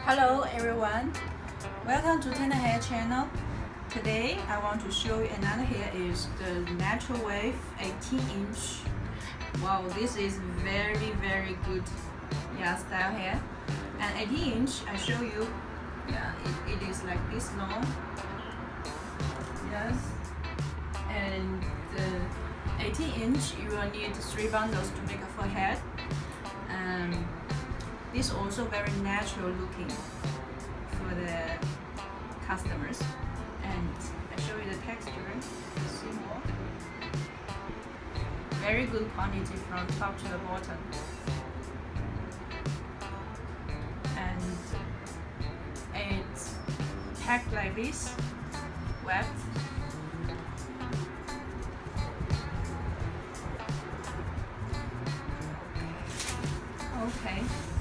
Hello everyone, welcome to Tena hair channel. Today I want to show you another hair is the natural wave 18-inch. Wow, this is very good style hair. And 18-inch I show you, it is like this long. Yes, and the 18-inch you will need 3 bundles to make a full head. This also very natural looking for the customers, and I show you the texture. See more. Very good quality from top to the bottom, and it's packed like this, weft. Okay.